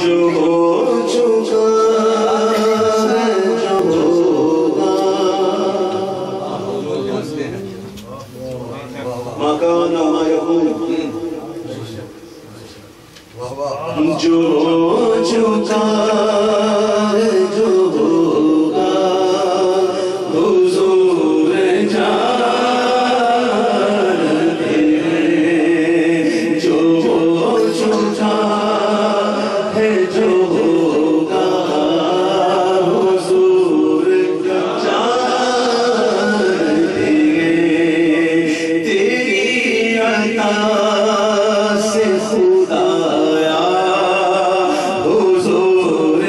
جو ہو چکا ہے جو ہوگا ما کان ما یکون جو ہو چکا ہے جو ہوگا حضور جانتے ہیں جو ہو چکا ہے جو ہوگا حضور جانتے ہیں تیری عطا سے خدایا حضور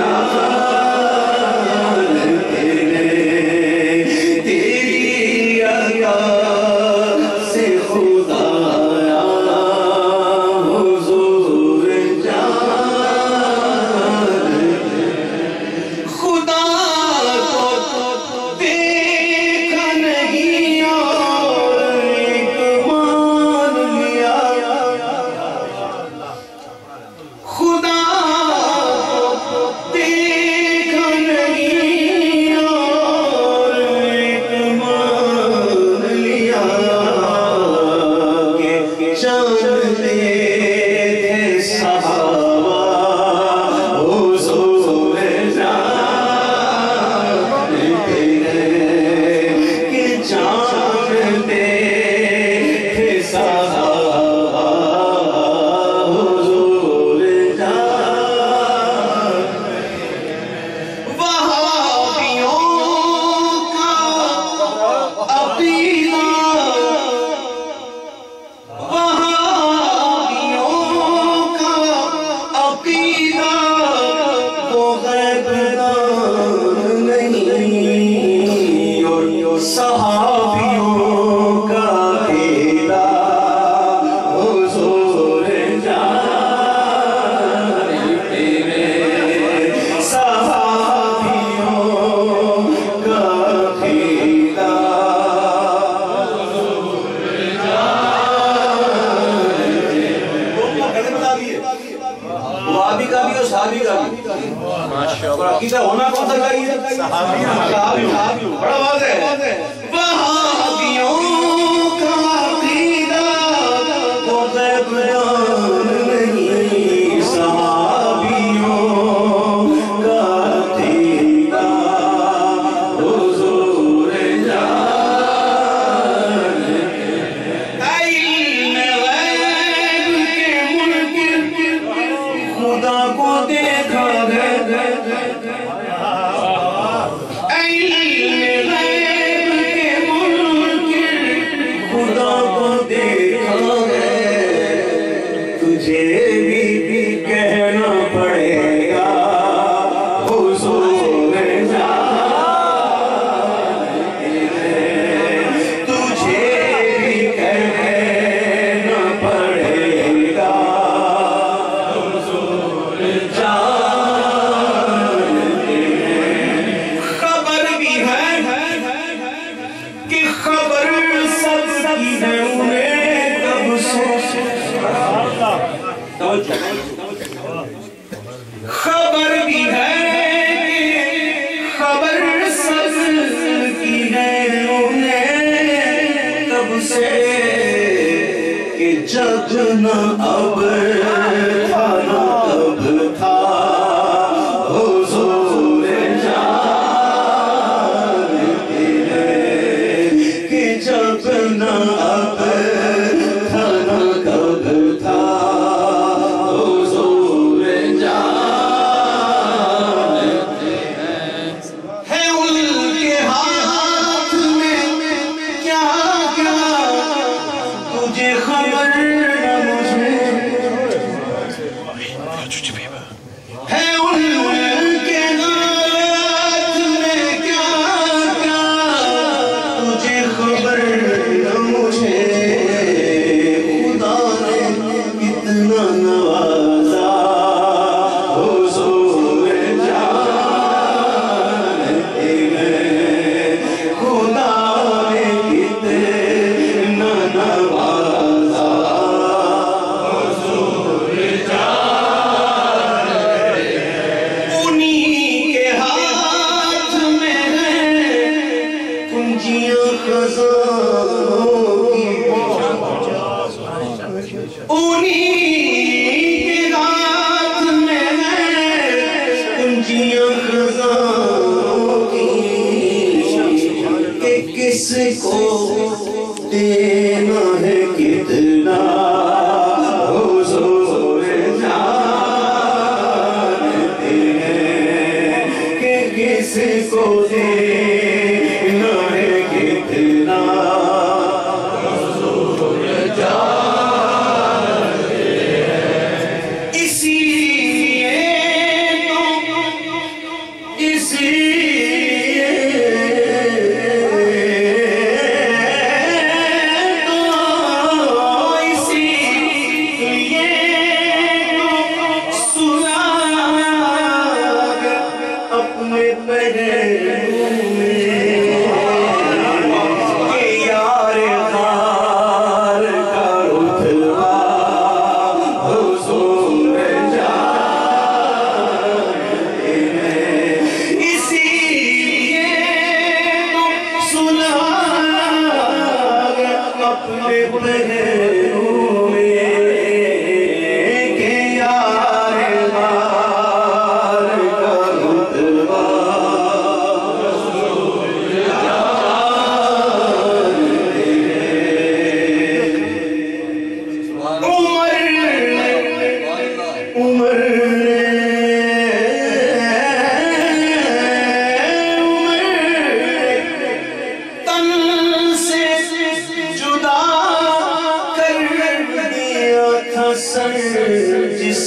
جانتے ہیں تیری عطا سے خدایا حضور جانتے ہیں خدا کو دیکھا نہیں اور ایک مان لیا خدا کو دیکھا نہیں اور ایک مان لیا کہ جانتے تھے صحابہ حضور جانتے ہیں کہ جانتے تھے صحابہ حضور جانتے وہابیوں کا عقیدہ وہابیوں کا عقیدہ وہ غیب دان نہیں اور صحابیوں کا عقیدہ حضور جانتے ہیں صحابیوں کا عقیدہ وہابی کا بھی اور صحابی کا بھی اور عقیدہ ہونا کون سا چاہیے صحابی بڑا واضح ہے وہابیوں کا عقیدہ وہ غیب دان نہیں صحابیوں کا عقیدہ حضور جانتے ہیں علم غیب کے منکر خدا کو دیکھا ہے علم غیب کے منکر خدا کو دیکھا ہے تجھے بھی کہنا پڑے گا حضور جانتے ہیں تجھے بھی کہنا پڑے گا حضور جانتے ہیں خبر بھی ہے کہ خبر سب کی ہے انہیں کب سے خبر بھی ہے کہ خبر سب کی ہے انہیں کب سے کہ جب نہ اب تھا نہ اب تھا حضور جانتے ہیں کہ جب نہ اب تھا نہ کب تھا حضور جانتے ہیں ہے ان کے ہاتھ میں کیا کیا تجھے خبر نہ مجھے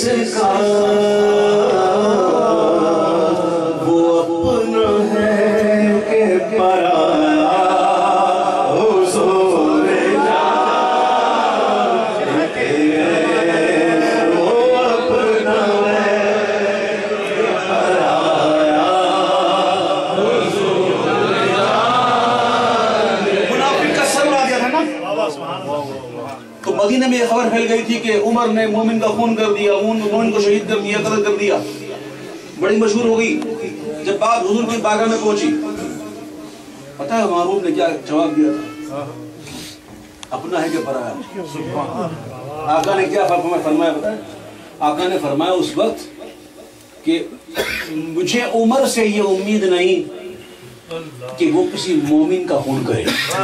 کا وہ اپنا ہے کہ پرایا حضور جان کے وہ اپنا ہے کہ پرایا حضور جان۔ منافق کا سر اڑا دیا تھا نا، تو مدینہ میں یہ خبر پھیل گئی تھی کہ عمر نے مومن کا خون کر دیا، مومن کو شہید کر دیا، قتل کر دیا، بڑی مشہور ہو گئی۔ جب بات حضور کی بارگاہ میں پہنچی، پتہ ہے معروف نے کیا جواب دیا تھا؟ اپنا ہے کہ پرایا۔ آقا نے کیا فرمایا پتہ ہے؟ آقا نے فرمایا اس وقت کہ مجھے عمر سے یہ امید نہیں کہ وہ کسی مومن کا خون کرے۔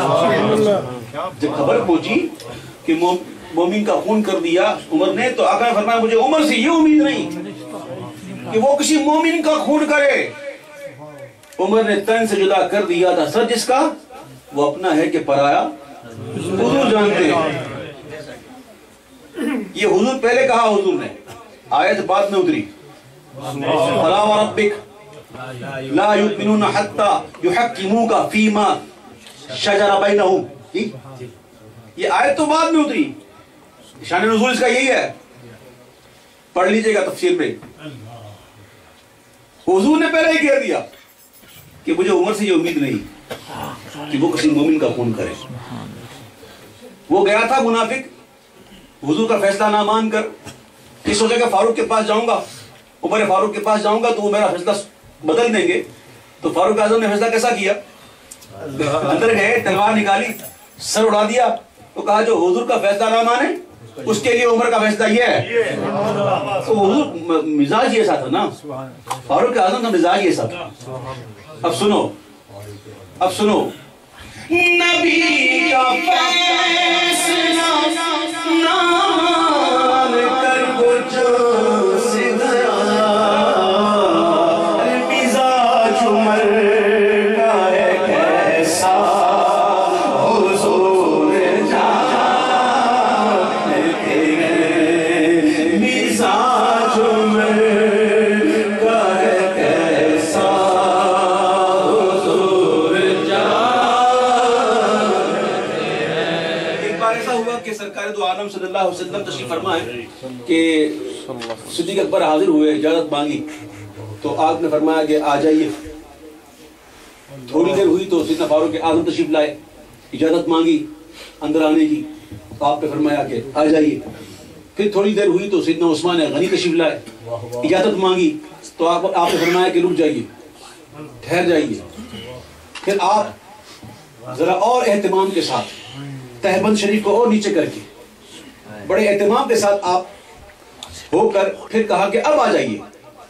جب خبر پہنچی کہ مومن کا خون کر دیا عمر نے، تو آقا نے فرمایا مجھے عمر سے یہ امید نہیں کہ وہ کسی مومن کا خون کرے۔ عمر نے تن سے جدا کر دیا تھا سر جس کا، وہ اپنا ہے کہ پرایا حضور جانتے ہیں۔ یہ حضور پہلے کہا حضور نے، آیت بعد میں اتری، فَلَا وَرَبِّكَ لَا يُؤْمِنُونَ حَتَّى يُحَكِّمُوكَ فِيمَا شَجَرَ بَيْنَهُمْ۔ یہ آیت تو بعد میں اتری، شان نزول اس کا یہی ہے، پڑھ لیجئے گا تفسیر میں۔ حضور نے پہلے ہی کہہ دیا کہ مجھے عمر سے یہ امید نہیں کہ وہ کسی مومن کا خون کرے۔ وہ گیا تھا منافق، حضور کا فیصلہ نہ مان کر یہ سوچا کہ فاروق کے پاس جاؤں گا، عمر فاروق کے پاس جاؤں گا تو وہ میرا فیصلہ بدل دیں گے۔ تو فاروق اعظم نے فیصلہ کیسا کیا؟ اندر گئے، تلوار نکالی، سر اڑا دیا، تو کہا جو حضور کا فیصلہ نہ مانے اس کے لیے عمر کا فیصلہ یہ ہے۔ تو حضور مزاج یہ ایسا تھا نا، فاروق اعظم کا مزاج یہ ایسا تھا۔ اب سنو نبی کا فیصلہ نہ مان کر وہ جو سے گیا، مزاج عمر کا ہے کیسا حضور جانتے ہیں، مزاج عمر کا ہے کیسا حضور جانتے ہیں۔ ایک بار ایسا ہوا کہ سرکار دو عالم صلی اللہ علیہ وسلم تشریف فرما ہے کہ صدیق اکبر حاضر ہوئے، اجازت مانگی تو آپ نے فرمایا کہ آ جائیے۔ تھوڑی دیر ہوئی تو سیدنا فاروق اعظم تشریف لائے، اجازت مانگی اندر آنے کی تو آپ نے فرمایا کہ آ جائیے۔ پھر تھوڑی دیر ہوئی تو سیدنا عثمان غنی تشریف لائے، اجازت مانگی تو آپ نے فرمایا کہ رک جائیے، ٹھہر جائیے۔ پھر آپ ذرا اور اہتمام کے ساتھ تہبند شریف کو اور نیچے کر کے بڑے اہتمام کے ساتھ آپ ہو کر پھر کہا کہ اب آ جائیے۔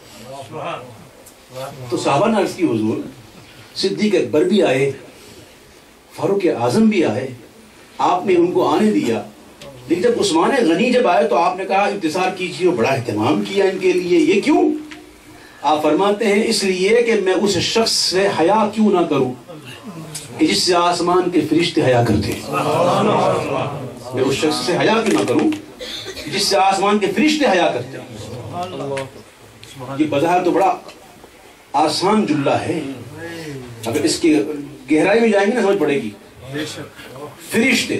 تو صحابہ نے عرض کی حضور صدیق اکبر بھی آئے، فاروق اعظم بھی آئے، آپ نے ان کو آنے دیا، لیکن جب عثمان غنی جب آئے تو آپ نے کہا انتظار کیجیے، بڑا اہتمام کیا ان کے لیے، یہ کیوں؟ آپ فرماتے ہیں اس لیے کہ میں اس شخص سے حیا کیوں نہ کروں کہ جس سے آسمان کے فرشتے حیا کرتے ہیں۔ میں اس شخص سے حیا کیوں نہ کروں جس سے آسمان کے فرشتے حیا کرتے ہیں۔ یہ بظاہر تو بڑا آسان جملہ ہے، اگر اس کی گہرائی میں جائیں گے نا سمجھ پڑے گی۔ فرشتے،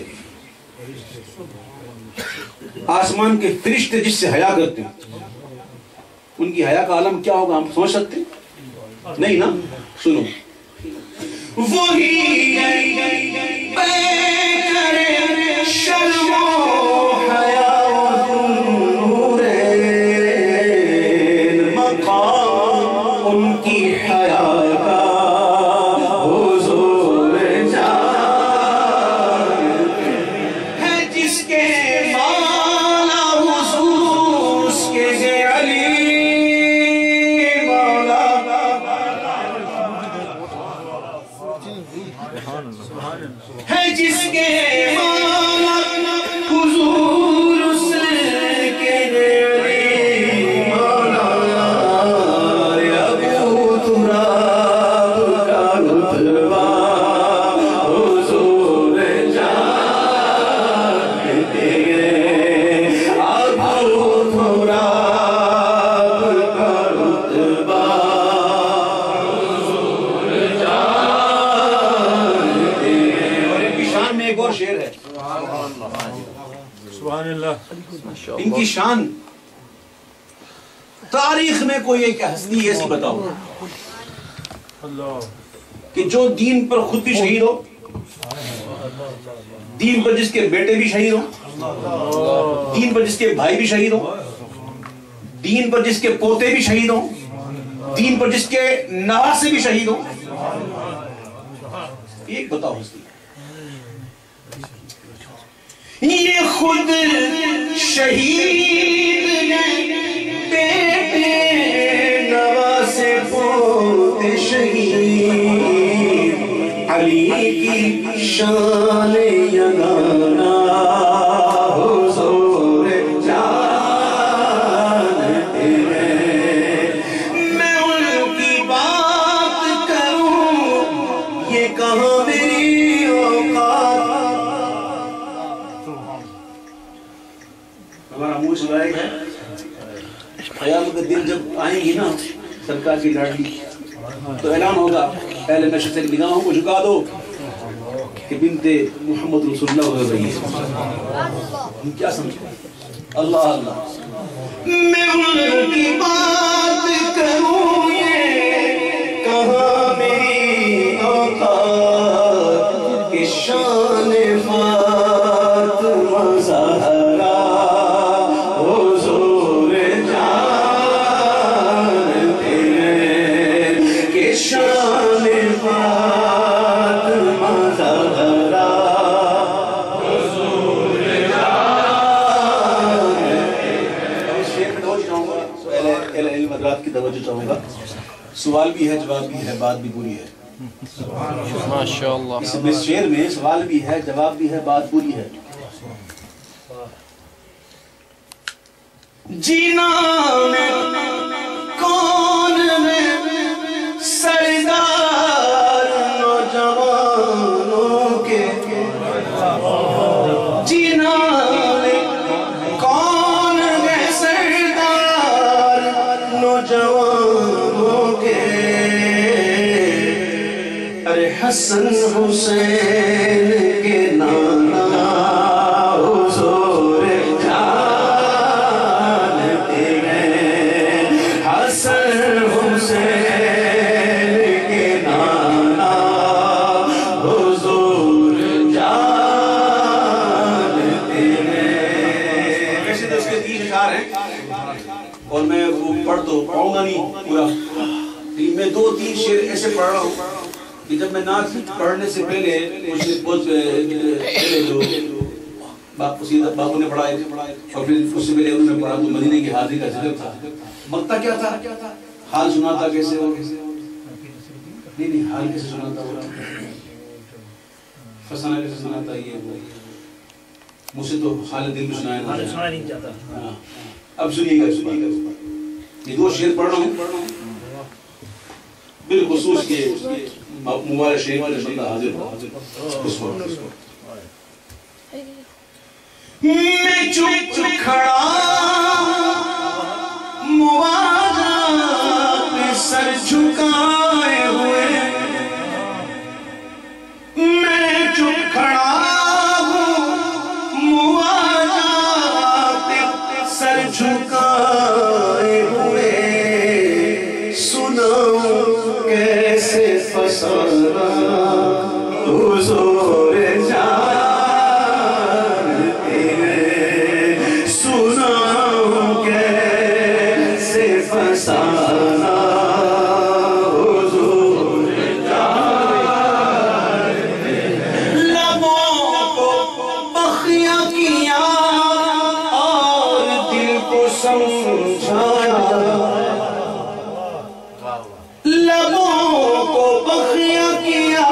آسمان کے فرشتے جس سے حیا کرتے ہیں، ان کی حیا کا عالم کیا ہوگا ہم سمجھ سکتے ہیں؟ نہیں نا؟ سنو، وہی شرم و حیا مقام ان کی حیا کا حضور جانتے ہیں، جس کے مولا حضور اس کے علی مولا ہے، جس کے مولا ان کی شان تاریخ میں کوئی ایک ہستی ایسی بتاؤ کہ جو دین پر خود بھی شہید ہو، دین پر جس کے بیٹے بھی شہید ہوں، دین پر جس کے بھائی بھی شہید ہوں، دین پر جس کے پوتے بھی شہید ہوں، دین پر جس کے نواسے بھی شہید ہوں، ایک بتاؤ ہستی۔ یہ خود شہید بیٹے نواسے پوتے شہید، علی کی شان یگانا حضور جانتے ہیں۔ میں ان کی بات کروں یہ کہاں میری اوقات۔ ہمارا منہ سلائے گا قیامت کے دن جب آئیں گی نا سرکار کی لاڈلی تو اعلان ہوگا پہلے نشر سے نگاہوں کو جھکا دو کہ بنت محمد رسول اللہ ہو رہی ہے۔ ہم کیا سمجھیں؟ اللہ اللہ میں ان کی بات کروں یہ کہاں میری اوقات کہ شان فاطمہ زہرا حضور جانتے ہیں کہ شان فاطمہ زہرا حضور جانتے ہیں۔ شیخ میں ہو جاؤں گا اہل علم حضرات کی توجہ چاہوں گا، سوال بھی ہے جواب بھی ہے، بات بھی پوری ہے۔ ماشاءاللہ اس شعر میں سوال بھی ہے جواب بھی ہے، بات پوری ہے۔ جینا کون میں سردار نوجوانوں کے، جینا کون میں سردار نوجوانوں کے، ارے حسن حسین کے نانا حضور جانتے ہیں، حسن حسین کے نانا حضور جانتے ہیں۔ ویسے تو اس کے 3 اشعار ہیں اور میں وہ پڑھ تو پاؤں گا نہیں پورا، لیکن میں 2-3 شعر ایسے پڑھ رہا ہوں کہ جب میں نعت پڑھنے سے پہلے جو باپو نے پڑھائے اور پھر اس سے پہلے انہوں نے پڑھا تو مدینے کی حاضری کا ذکر تھا۔ مقطع کیا تھا؟ حال سناتا کیسے ہو؟ نہیں حال کیسے سناتا ہو؟ فسانہ کیسے سناتا یہ وہ؟ مجھ سے تو حال دل میں سنایا نہیں جاتا۔ اب سنیے گا، یہ 2 شعر پڑھ رہا ہوں بالخصوص کے مبارک شریف والے بندہ حاضر ہو اس وقت۔ میں چپ کھڑا مواجہ پہ سر جھکائے ہوئے، میں چپ کھڑا ہوں مواجہ پہ سر جھکائے ہوئے، سناؤں کیسے فسانہ حضور جانتے ہیں، سناؤں کیسے فسانہ حضور جانتے ہیں۔ لبوں کو بخیا کیا اور دل کو سمجھایا، لبوں کو بخیا کیا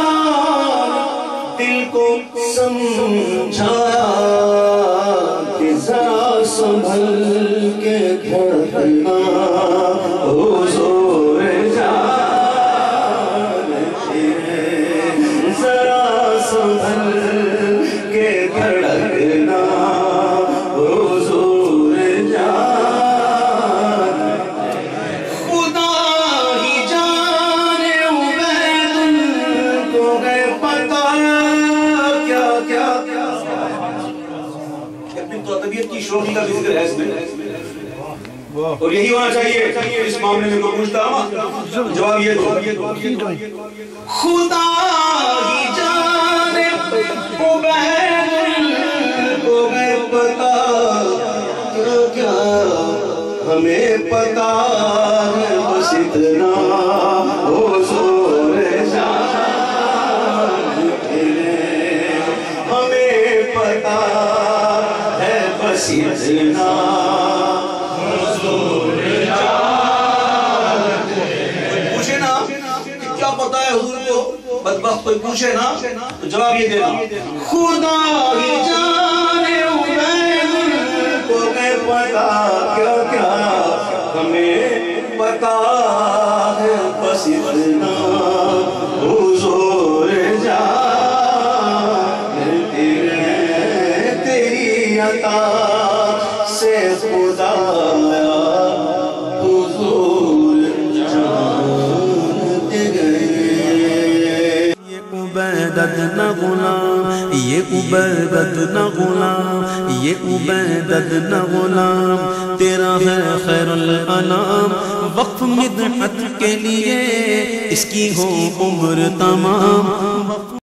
دل کو سمجھایا کہ ذرا سنبھل کے دھڑکنا حضور جانتے ہیں، ذرا سنبھل کے دھڑکنا حضور جانتے اور یہی ہونا چاہیے اس معاملے میں کوئی پوچھتا جواب یہ دو خدا کی جانب کو میں پتا کیا ہمیں پتا ہے بس اتنا حضور جان ہمیں پتا ہے بس اتنا پوچھے نا کیا پتا ہے حضور کو بدبخت کوئی پوچھے نا تو جواب یہ دینا خدا کی جانب کو میں پتا کیا کیا ہمیں پتا ہے بس اتنا حضور جان تیری عطا سے خدا حضور جانتے گئے یہ عبیدت نہ غلام یہ عبیدت نہ غلام یہ عبیدت نہ غلام تیرا ہے خیر الانام وقف مدحت کے لیے اس کی ہو عمر تمام